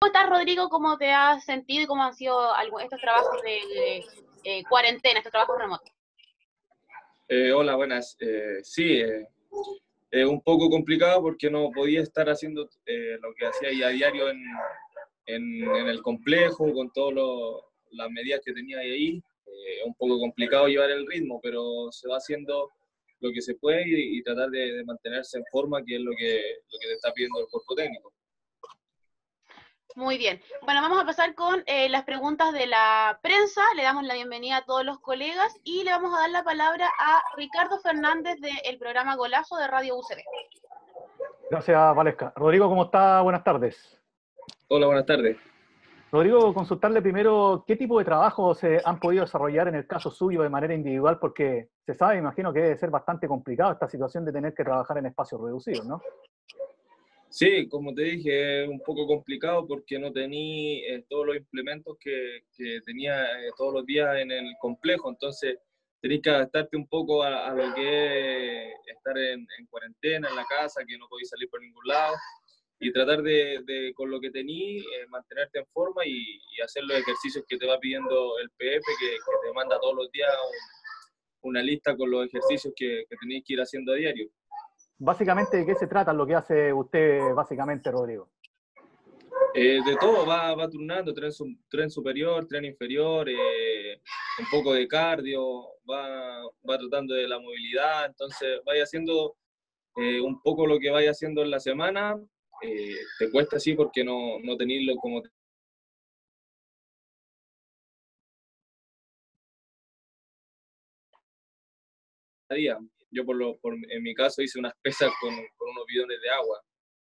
estás, Rodrigo? ¿Cómo te has sentido y cómo han sido estos trabajos de cuarentena, estos trabajos remotos? Hola, buenas. Sí, es un poco complicado porque no podía estar haciendo lo que hacía ahí a diario en el complejo, con todas las medidas que tenía ahí. Es un poco complicado llevar el ritmo, pero se va haciendo lo que se puede y tratar de mantenerse en forma, que es lo que te está pidiendo el cuerpo técnico. Muy bien. Bueno, vamos a pasar con las preguntas de la prensa. Le damos la bienvenida a todos los colegas y le vamos a dar la palabra a Ricardo Fernández del programa Golazo de Radio UCB. Gracias, Valesca. Rodrigo, ¿cómo está? Buenas tardes. Hola, buenas tardes. Rodrigo, consultarle primero qué tipo de trabajos se han podido desarrollar en el caso suyo de manera individual, porque se sabe, imagino que debe ser bastante complicado esta situación de tener que trabajar en espacios reducidos, ¿no? Sí, como te dije, es un poco complicado porque no tenía todos los implementos que tenía todos los días en el complejo, entonces tenés que adaptarte un poco a lo que es estar en cuarentena, en la casa, que no podéis salir por ningún lado, y tratar con lo que tení, mantenerte en forma y hacer los ejercicios que te va pidiendo el PF, que te manda todos los días una lista con los ejercicios que tenéis que ir haciendo a diario. Básicamente, ¿de qué se trata lo que hace usted, básicamente, Rodrigo? De todo, va turnando, tren superior, tren inferior, un poco de cardio, va tratando de la movilidad, entonces vaya haciendo un poco lo que vaya haciendo en la semana. Te cuesta así porque no tenerlo como día. Yo en mi caso hice unas pesas con unos bidones de agua.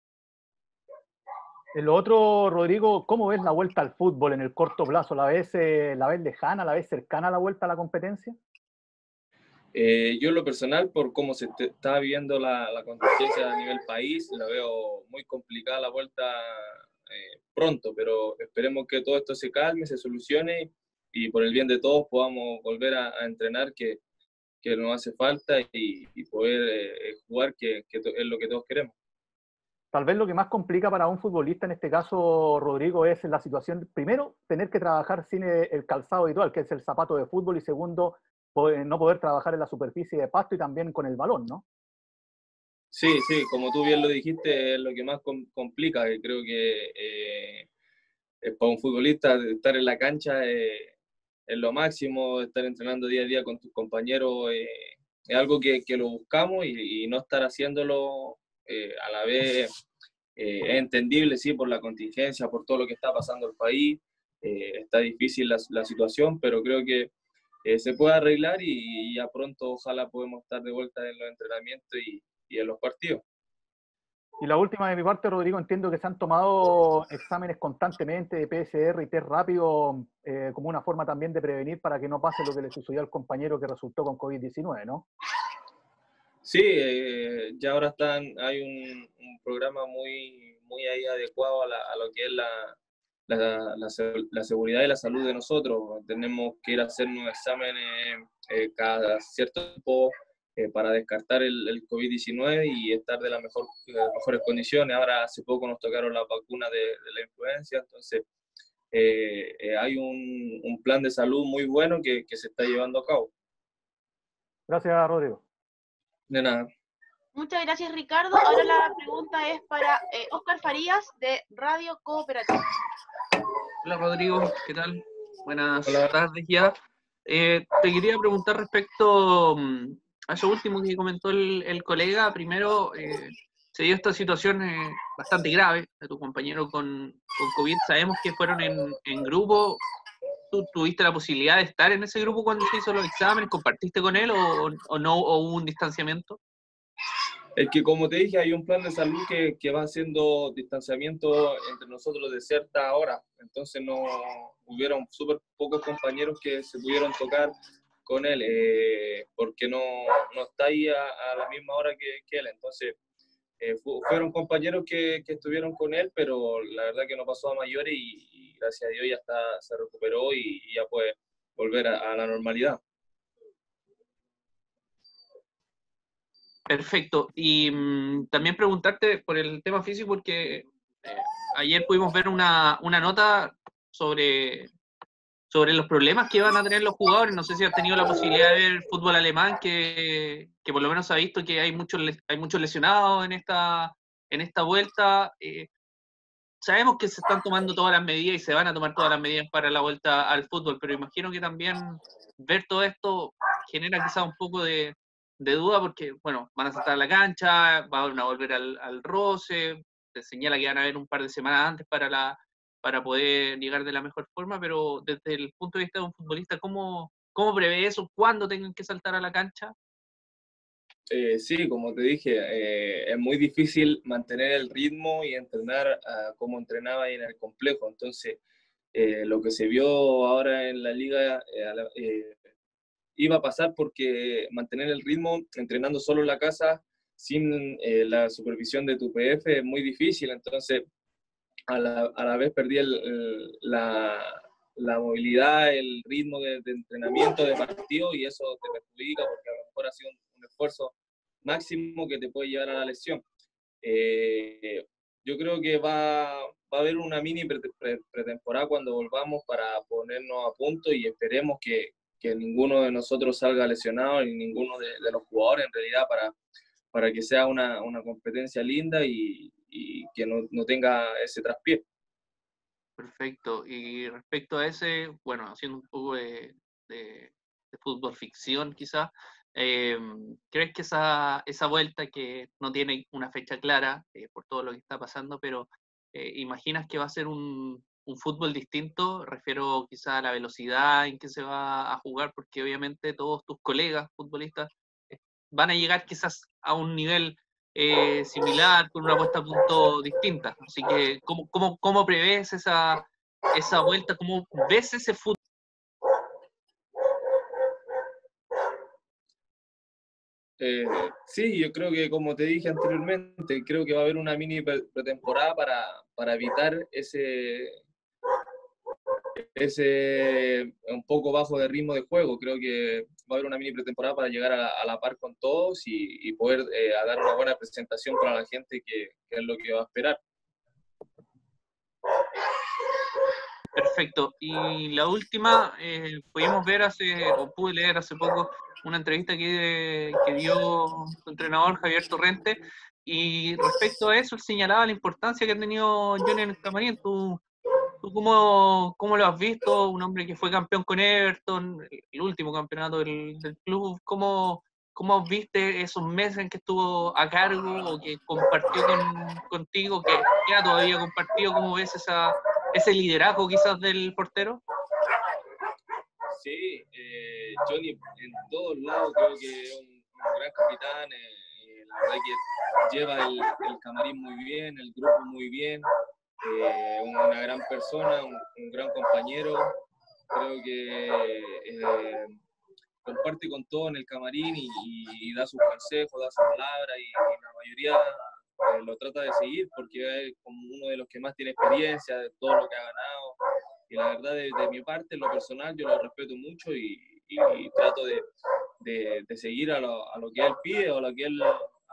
En lo otro, Rodrigo, ¿cómo ves la vuelta al fútbol en el corto plazo? ¿La ves lejana, la ves cercana a la vuelta a la competencia? Yo en lo personal, por cómo está viviendo la contingencia a nivel país, la veo muy complicada la vuelta pronto, pero esperemos que todo esto se calme, se solucione y por el bien de todos podamos volver a entrenar, que nos hace falta y poder jugar, que es lo que todos queremos. Tal vez lo que más complica para un futbolista en este caso, Rodrigo, es la situación, primero, tener que trabajar sin el calzado habitual, que es el zapato de fútbol, y segundo, no poder trabajar en la superficie de pasto y también con el balón, ¿no? Sí, sí, como tú bien lo dijiste, es lo que más complica, que creo que para un futbolista estar en la cancha es lo máximo, estar entrenando día a día con tus compañeros es algo que lo buscamos y no estar haciéndolo a la vez es entendible, sí, por la contingencia, por todo lo que está pasando en el país, está difícil la situación, pero creo que se puede arreglar y ya pronto ojalá podemos estar de vuelta en los entrenamientos y en los partidos. Y la última de mi parte, Rodrigo, entiendo que se han tomado exámenes constantemente de PCR y test rápido como una forma también de prevenir para que no pase lo que le sucedió al compañero que resultó con COVID-19, ¿no? Sí, ya ahora hay un programa muy ahí adecuado a lo que es la seguridad y la salud de nosotros. Tenemos que ir a hacernos exámenes cada cierto tiempo para descartar el COVID-19 y estar de las mejores condiciones. Ahora hace poco nos tocaron las vacunas de la influenza, entonces hay un plan de salud muy bueno que se está llevando a cabo. Gracias, Rodrigo. De nada. Muchas gracias, Ricardo. Ahora la pregunta es para Óscar Farías de Radio Cooperativa. Hola Rodrigo, ¿qué tal? Buenas Hola. tardes ya. Te quería preguntar respecto a eso último que comentó el colega. Primero, se dio esta situación bastante grave de tu compañero con COVID. Sabemos que fueron en grupo. ¿Tú tuviste la posibilidad de estar en ese grupo cuando se hizo los exámenes? ¿Compartiste con él o no? ¿O hubo un distanciamiento? Es que, como te dije, hay un plan de salud que va haciendo distanciamiento entre nosotros de cierta hora. Entonces, no hubieron súper pocos compañeros que se pudieron tocar con él, porque no está ahí a la misma hora que él. Entonces, fueron compañeros que estuvieron con él, pero la verdad que no pasó a mayores y gracias a Dios ya se recuperó y ya puede volver a la normalidad. Perfecto. Y también preguntarte por el tema físico, porque ayer pudimos ver una nota sobre los problemas que van a tener los jugadores. No sé si has tenido la posibilidad de ver fútbol alemán, que por lo menos ha visto que hay muchos lesionados en esta vuelta. Sabemos que se están tomando todas las medidas y se van a tomar todas las medidas para la vuelta al fútbol, pero imagino que también ver todo esto genera quizá un poco de duda, porque, bueno, van a saltar a la cancha, van a volver al roce, se señala que van a haber un par de semanas antes para poder llegar de la mejor forma, pero desde el punto de vista de un futbolista, ¿cómo prevé eso? ¿Cuándo tengan que saltar a la cancha? Sí, como te dije, es muy difícil mantener el ritmo y entrenar como entrenaba ahí en el complejo. Entonces, lo que se vio ahora en la liga iba a pasar porque mantener el ritmo entrenando solo en la casa sin la supervisión de tu PF es muy difícil. Entonces, a la vez perdí la movilidad, el ritmo de entrenamiento, de partido, y eso te perjudica porque a lo mejor ha sido un esfuerzo máximo que te puede llevar a la lesión. Yo creo que va a haber una mini pretemporada cuando volvamos para ponernos a punto y esperemos que ninguno de nosotros salga lesionado ni ninguno de los jugadores en realidad para que sea una competencia linda y que no tenga ese traspié. Perfecto. Y respecto a ese, bueno, haciendo un poco de fútbol ficción quizás, ¿crees que esa vuelta que no tiene una fecha clara por todo lo que está pasando, pero imaginas que va a ser un fútbol distinto? Refiero quizás a la velocidad en que se va a jugar, porque obviamente todos tus colegas futbolistas van a llegar quizás a un nivel similar, con una puesta a punto distinta. Así que, ¿cómo prevés esa vuelta? ¿Cómo ves ese fútbol? Sí, yo creo que como te dije anteriormente, creo que va a haber una mini pretemporada para evitar ese un poco bajo de ritmo de juego. Creo que va a haber una mini pretemporada para llegar a la par con todos y poder dar una buena presentación para la gente que es lo que va a esperar. Perfecto. Y la última, pudimos ver pude leer hace poco una entrevista que dio su entrenador Javier Torrente, y respecto a eso él señalaba la importancia que ha tenido Johnny en el camarín. ¿Tú cómo lo has visto? Un hombre que fue campeón con Everton, el último campeonato del club. ¿Cómo viste esos meses en que estuvo a cargo o que compartió contigo, que ya todavía compartido? ¿Cómo ves ese liderazgo quizás del portero? Sí, Johnny en todos lados creo que es un gran capitán. La verdad que lleva el camarín muy bien, el grupo muy bien. Una gran persona, un gran compañero. Creo que comparte con todo en el camarín y da sus consejos, da sus palabras y la mayoría lo trata de seguir porque es como uno de los que más tiene experiencia de todo lo que ha ganado. Y la verdad, de mi parte, en lo personal, yo lo respeto mucho y trato de seguir a lo que él pide o a lo que él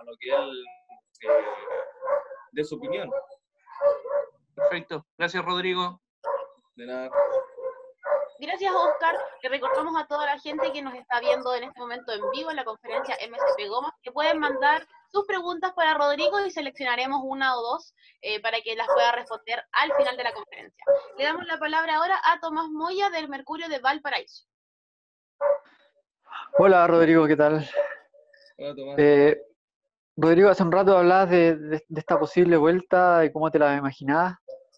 dé su opinión. Perfecto. Gracias, Rodrigo. De nada. Gracias, Oscar. Le recordamos a toda la gente que nos está viendo en este momento en vivo en la conferencia MSP Goma que pueden mandar sus preguntas para Rodrigo y seleccionaremos una o dos para que las pueda responder al final de la conferencia. Le damos la palabra ahora a Tomás Moya del Mercurio de Valparaíso. Hola Rodrigo, ¿qué tal? Hola, Tomás. Rodrigo, hace un rato hablabas de esta posible vuelta y cómo te la imaginabas.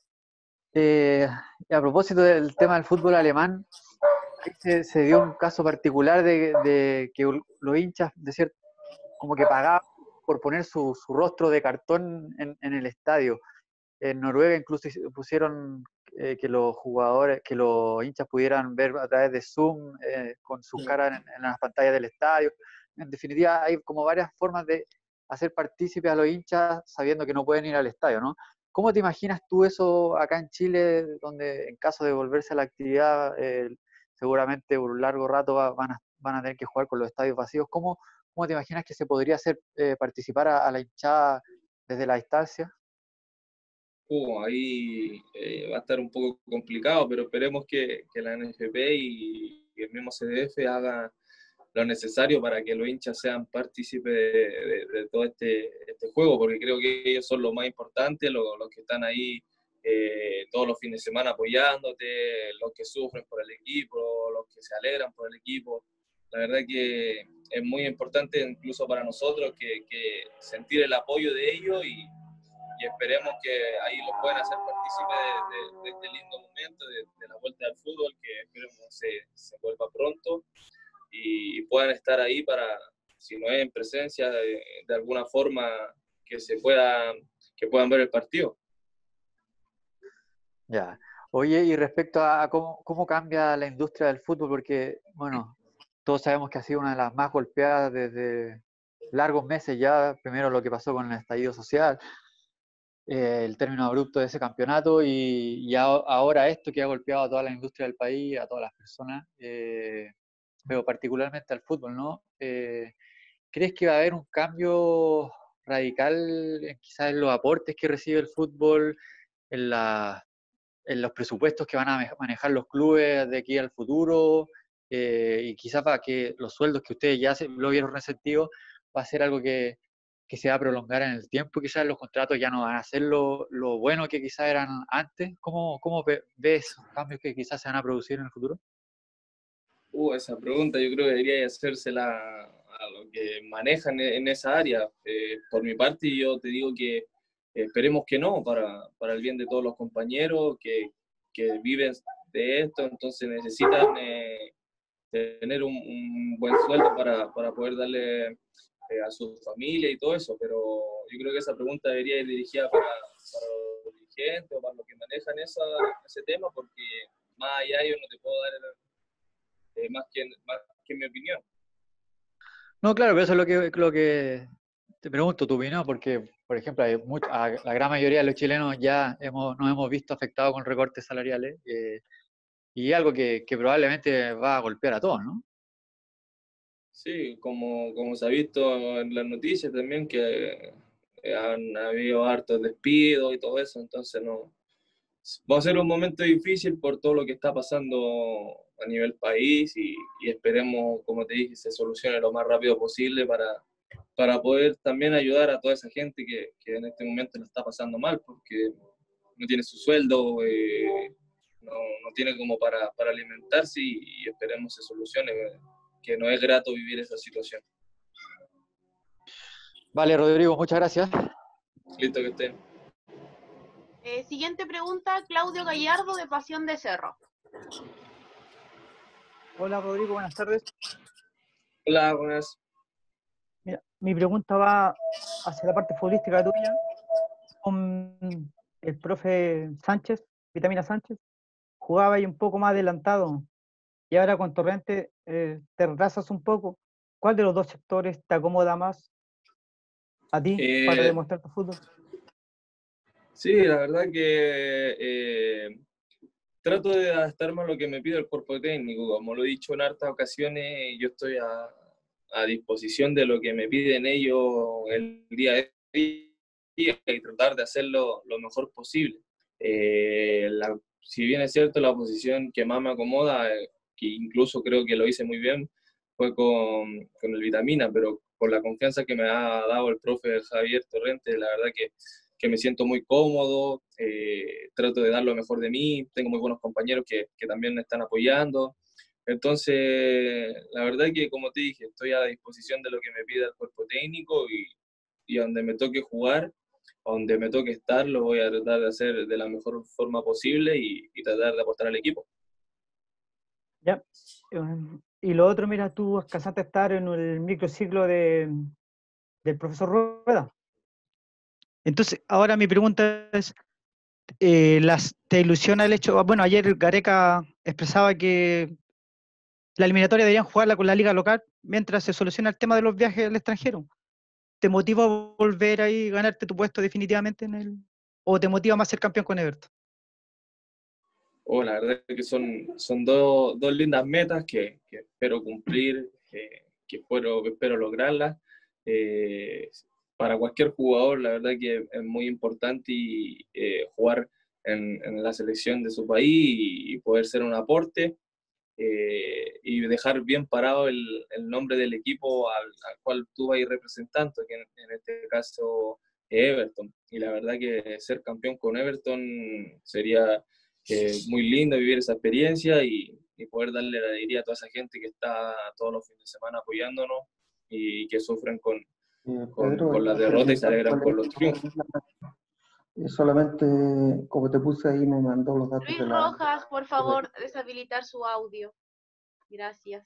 A propósito del tema del fútbol alemán, se dio un caso particular de que los hinchas como que pagaban por poner su rostro de cartón en el estadio. En Noruega incluso pusieron que los jugadores, que los hinchas pudieran ver a través de Zoom con sus caras en las pantallas del estadio. En definitiva, hay como varias formas de hacer partícipes a los hinchas sabiendo que no pueden ir al estadio, ¿no? ¿Cómo te imaginas tú eso acá en Chile, donde en caso de volverse a la actividad, seguramente por un largo rato van a tener que jugar con los estadios vacíos? ¿Cómo te imaginas que se podría hacer participar a la hinchada desde la distancia? Ahí va a estar un poco complicado, pero esperemos que la NFP y el mismo CDF haga lo necesario para que los hinchas sean partícipes de todo este juego, porque creo que ellos son lo más importante, los que están ahí todos los fines de semana apoyándote, los que sufren por el equipo, los que se alegran por el equipo. La verdad que es muy importante incluso para nosotros que sentir el apoyo de ellos y esperemos que ahí los puedan hacer partícipes de este lindo momento, de la vuelta al fútbol, que esperemos se vuelva pronto y puedan estar ahí para, si no es en presencia, de alguna forma que puedan ver el partido. Ya. Oye, y respecto a cómo cambia la industria del fútbol, porque, bueno, todos sabemos que ha sido una de las más golpeadas desde largos meses ya, primero lo que pasó con el estallido social, el término abrupto de ese campeonato y ahora esto que ha golpeado a toda la industria del país, a todas las personas, pero particularmente al fútbol, ¿no? ¿Crees que va a haber un cambio radical quizás en los aportes que recibe el fútbol, en los presupuestos que van a manejar los clubes de aquí al futuro? Y quizás para que los sueldos que ustedes ya lo vieron resentidos, va a ser algo que se va a prolongar en el tiempo, quizás los contratos ya no van a ser lo bueno que quizás eran antes. ¿Cómo ves esos cambios que quizás se van a producir en el futuro? Esa pregunta yo creo que debería hacérsela a los que manejan en esa área. Por mi parte, yo te digo que esperemos que no, para el bien de todos los compañeros que viven de esto, entonces necesitan tener un buen sueldo para poder darle a su familia y todo eso, pero yo creo que esa pregunta debería ir dirigida para los dirigentes o para los que manejan ese tema, porque más allá yo no te puedo dar más que mi opinión. No, claro, pero eso es lo que te pregunto tu opinión, porque, por ejemplo, la gran mayoría de los chilenos ya nos hemos visto afectados con recortes salariales y algo que probablemente va a golpear a todos, ¿no? Sí, como se ha visto en las noticias también, que han habido hartos despidos y todo eso, entonces no va a ser un momento difícil por todo lo que está pasando a nivel país y esperemos, como te dije, se solucione lo más rápido posible para poder también ayudar a toda esa gente que en este momento la está pasando mal porque no tiene su sueldo, no tiene como para alimentarse y esperemos se solucione, que no es grato vivir esa situación. Vale, Rodrigo, muchas gracias. Listo que estén. Siguiente pregunta, Claudio Gallardo de Pasión de Cerro. Hola Rodrigo, buenas tardes. Hola, buenas. Mira, mi pregunta va hacia la parte futbolística tuya, con el profe Sánchez, Vitamina Sánchez. Jugaba ahí un poco más adelantado y ahora con Torrente te retrasas un poco. ¿Cuál de los dos sectores te acomoda más a ti para demostrar tu fútbol? Sí, la verdad que trato de adaptarme a lo que me pide el cuerpo técnico. Como lo he dicho en hartas ocasiones, yo estoy a disposición de lo que me piden ellos el día a día y tratar de hacerlo lo mejor posible. Si bien es cierto, la posición que más me acomoda, que incluso creo que lo hice muy bien, fue con el Vitamina, pero con la confianza que me ha dado el profe Javier Torrente, la verdad que me siento muy cómodo, trato de dar lo mejor de mí, tengo muy buenos compañeros que también me están apoyando. Entonces, la verdad que, como te dije, estoy a disposición de lo que me pida el cuerpo técnico y donde me toque jugar, donde me toque estar, lo voy a tratar de hacer de la mejor forma posible y tratar de aportar al equipo. Ya. Y lo otro, mira, tú alcanzaste a estar en el microciclo del profesor Rueda. Entonces, ahora mi pregunta es, ¿te ilusiona el hecho? Bueno, ayer Gareca expresaba que la eliminatoria deberían jugarla con la liga local mientras se soluciona el tema de los viajes al extranjero. ¿Te motiva a volver ahí, ganarte tu puesto definitivamente o te motiva más ser campeón con Everton? La verdad es que son dos lindas metas que espero cumplir, que espero lograrlas. para cualquier jugador, la verdad que es muy importante jugar en la selección de su país y poder ser un aporte y dejar bien parado el nombre del equipo al cual tú vas a ir representando, que en este caso Everton. Y la verdad que ser campeón con Everton sería muy lindo vivir esa experiencia y poder darle la alegría a toda esa gente que está todos los fines de semana apoyándonos y que sufren con Pedro, la derrota y se alegran con los triunfos. Solamente, como te puse ahí, me mandó los datos Luis de la... Rojas, por favor, deshabilitar su audio. Gracias.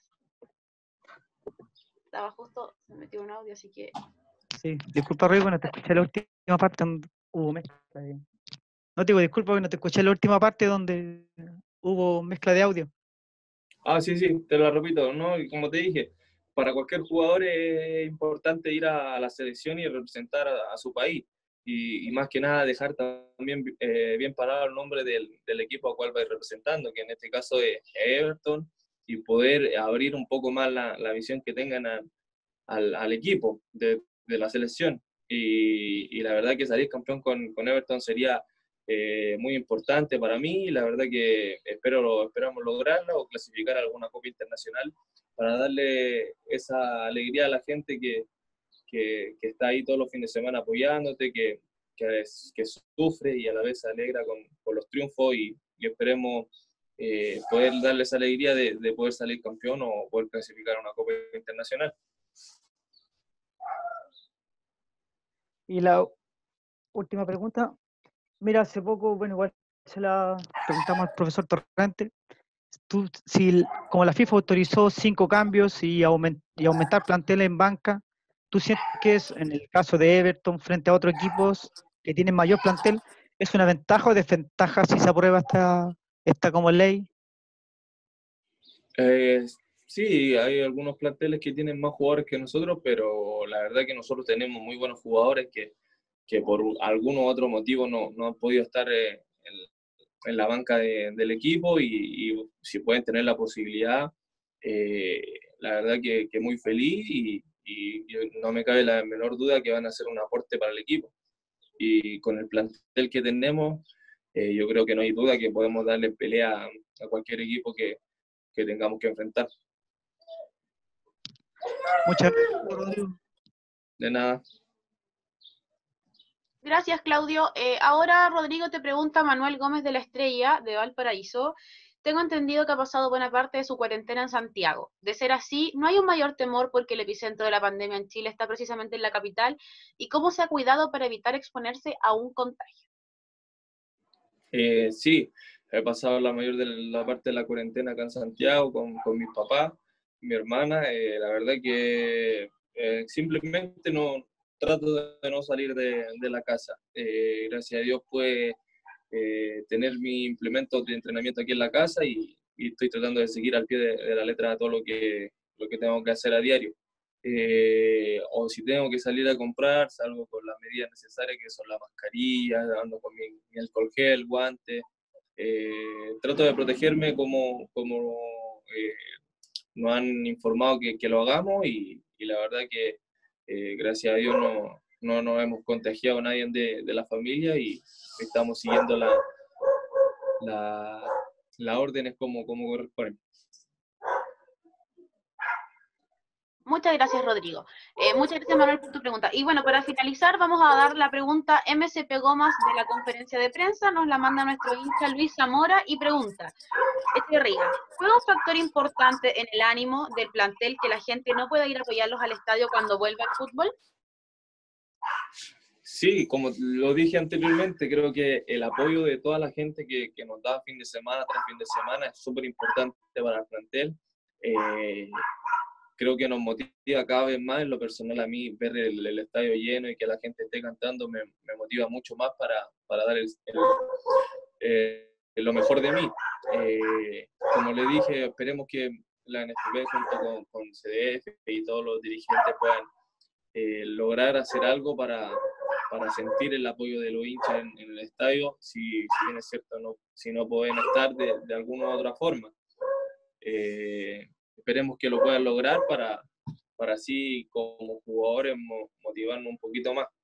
Estaba justo, se metió un audio, así que... Sí, disculpa, Rodrigo, no te escuché la última parte donde hubo mezcla. No te digo disculpa que no te escuché la última parte donde hubo mezcla de audio. Ah, sí, te lo repito, ¿no? Y como te dije, para cualquier jugador es importante ir a la selección y representar a su país. Y más que nada dejar también bien parado el nombre del equipo al cual va representando, que en este caso es Everton, y poder abrir un poco más la visión que tengan al equipo de la selección. Y la verdad que salir campeón con Everton sería muy importante para mí. La verdad que esperamos lograrla o clasificar a alguna Copa Internacional para darle esa alegría a la gente que está ahí todos los fines de semana apoyándote, que sufre y a la vez se alegra con los triunfos y esperemos poder darle esa alegría de poder salir campeón o poder clasificar a una Copa Internacional. Y la última pregunta, mira, hace poco, bueno, igual se la preguntamos al profesor Torrente, tú, como la FIFA autorizó 5 cambios y aumentar plantel en banca, ¿tú sientes que es, en el caso de Everton, frente a otros equipos que tienen mayor plantel, es una ventaja o desventaja si se aprueba esta como ley? Sí, hay algunos planteles que tienen más jugadores que nosotros, pero la verdad que nosotros tenemos muy buenos jugadores que por algún u otro motivo no han podido estar en la banca del equipo y si pueden tener la posibilidad, la verdad que muy feliz y no me cabe la menor duda que van a ser un aporte para el equipo. Y con el plantel que tenemos, yo creo que no hay duda que podemos darle pelea a cualquier equipo que tengamos que enfrentar. Muchas gracias, Rodrigo. De nada. Gracias, Claudio. Ahora, Rodrigo, te pregunta Manuel Gómez de la Estrella, de Valparaíso. Tengo entendido que ha pasado buena parte de su cuarentena en Santiago. De ser así, ¿no hay un mayor temor porque el epicentro de la pandemia en Chile está precisamente en la capital? ¿Y cómo se ha cuidado para evitar exponerse a un contagio? Sí, he pasado la mayor de la parte de la cuarentena acá en Santiago con mis papás, mi hermana. La verdad que simplemente no trato de no salir de la casa. Gracias a Dios pude tener mis implementos de entrenamiento aquí en la casa y estoy tratando de seguir al pie de la letra todo lo que tengo que hacer a diario. O si tengo que salir a comprar, salgo con las medidas necesarias, que son la mascarilla, ando con mi alcohol gel, guantes. Trato de protegerme como nos han informado que lo hagamos y la verdad que gracias a Dios no nos hemos contagiado a nadie de la familia y estamos siguiendo las órdenes como corresponde. Muchas gracias, Rodrigo. Muchas gracias, Manuel, por tu pregunta. Y bueno, para finalizar, vamos a dar la pregunta MCP Gomas de la conferencia de prensa. Nos la manda nuestro hincha Luis Zamora y pregunta: Echeverría, ¿fue un factor importante en el ánimo del plantel que la gente no pueda ir a apoyarlos al estadio cuando vuelva el fútbol? Sí, como lo dije anteriormente, creo que el apoyo de toda la gente que nos da fin de semana tras fin de semana es súper importante para el plantel. Creo que nos motiva cada vez más. En lo personal, a mí ver el estadio lleno y que la gente esté cantando me motiva mucho más para dar lo mejor de mí. Como le dije, esperemos que la NFP junto con CDF y todos los dirigentes puedan lograr hacer algo para sentir el apoyo de los hinchas en el estadio, si bien es cierto, si no pueden estar de alguna u otra forma. Esperemos que lo puedan lograr para para así como jugadores motivarnos un poquito más.